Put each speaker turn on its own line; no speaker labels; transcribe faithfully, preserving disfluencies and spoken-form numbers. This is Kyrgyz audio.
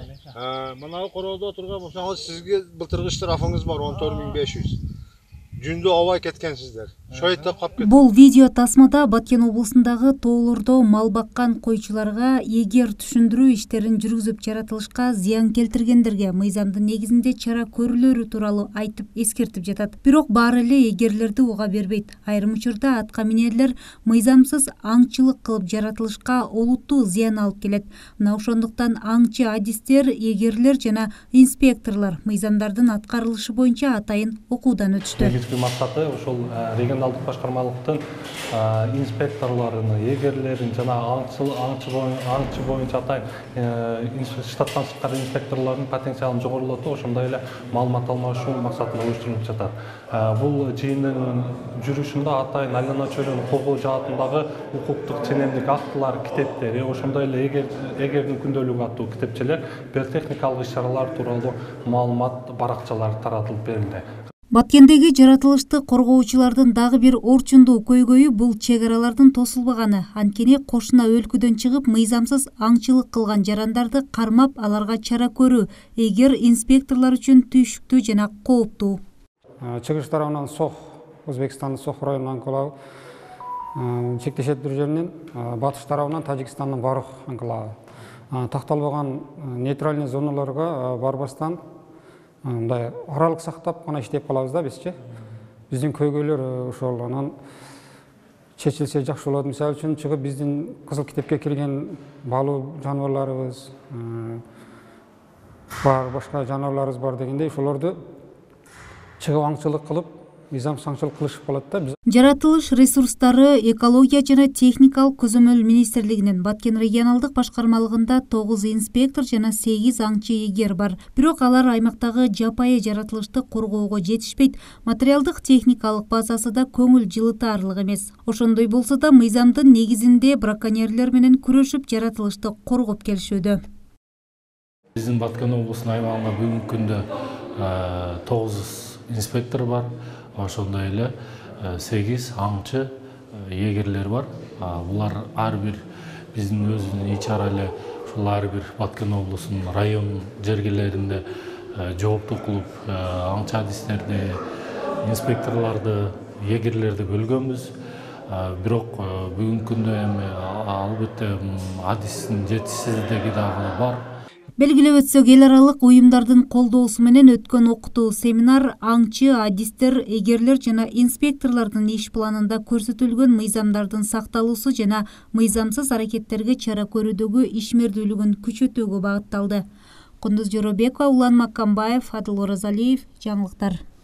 Мына короодо турган болсоңуз сизге былтыркы штрафыңыз бар он төрт миң беш жүз. Жүндө абай кеткенсиздер. Шойтта калып кетти.
Бул видео тасмада Баткен облусундагы тоолордо мал баккан койчуларга эгер түшүндүрүү иштерин жүргүзүп жаратылышка зыян келтиргендерге мыйзамдын негизинде чара көрүлөрү тууралуу айтып эскертип жатат. Бирок баары эле эгерлерди уга бербейт. Айрым учурда атка минерлер мыйзамсыз аңчылык кылып жаратылышка олуттуу зыян алып келет. Мына ошондуктан аңчы адистер, эгерлер жана инспекторлор мыйзамдардын аткарылышы боюнча атайын окуудан өтүштү.
Максаты ошол регионалдык башкармалыктын инспекторлорун, эгерлерин жана аңчы боюнча атайын штаттан чыккан инспекторлордун потенциалын жогорулатуу, ошондой эле маалымат алмашуу максатында уюштурулуп жатат. Бул жыйындын жүрүшүндө атайын айлана чөйрөнү коргоо жаатындагы укуктук ченемдик актылар, китептери, ошондой эле эгердин күндөлүгү аттуу китепчелер, биотехникалык иш-чаралар тууралуу маалымат баракчалары таратылып берилди.
Баткендеги жаратылышты коргоочулардын дагы бир орчундуу көйгөйү бул чек аралардын тосулбаганы. Анткени кошуна өлкөдөн чыгып мыйзамсыз аңчылык кылган жарандарды кармап, аларга чара көрүү эгер инспекторлор үчүн түйшүктүү жана кооптуу.
Чыгыш тарабынан Сох, Өзбекстандын Сох районунан анклавы, чектешет бир жеринен батыш тарабынан Тажикстандын Барух анклавы. Такталбаган нейтральный зоналарга барбастан мындай аралык сактап гана иштеп калабыз да бизчи. Биздин көйгөйлөр ошол анан чечилсе жакшы болот. Мисалы үчүн чыгып биздин кызыл китепке кирген балуу жаныбарларыбыз бар, башка жаныбарларыбыз бар дегендей ошолорду чыгып аңчылык кылып, мыйзамсыз аңчылык кылышып калат да.
Жаратылыш ресурстары экология жана техникалык көзөмөл министрлигинин Баткен регионалдык башкармалыгында тогуз инспектор жана сегиз аңчы эгер бар. Бирок алар аймактагы жапайы жаратылышты коргоого жетишпейт. Материалдык техникалык базасы да көңүл жылытаарлык эмес. Ошондой болсо да мыйзамдын негизинде браконьерлер менен күрөшүп жаратылышты коргоп келишүүдө.
Биздин Баткен облусунун аймагында бүгүнкү күндө тогуз инспектор бар. Ошондой эле сегиз аңчы эгерлер бар. Булар ар бир биздин өзүнүн ичара эле ушул ар бир Баткен облусунун район жергелеринде жооптуу кылып аңчы адистерди, инспекторлорду, эгерлерди бөлгөнбүз. Бирок бүгүнкү күндө эми албетте адистин жетишсиздиги дагы бар.
Белгилеп өтсөк, эл аралык уюмдардын колдоосу менен өткөн окутуу семинар аңчы, адистер, эгерлер жана инспекторлордун иш планында көрсөтүлгөн мыйзамдардын сакталуусу жана мыйзамсыз аракеттерге чара көрүүдөгү ишмердүүлүгүн күчөтүүгө багытталды. Кундуз Жоробекова, Улан Маккамбаев, Адыл Оразалиев, жаңылыктар.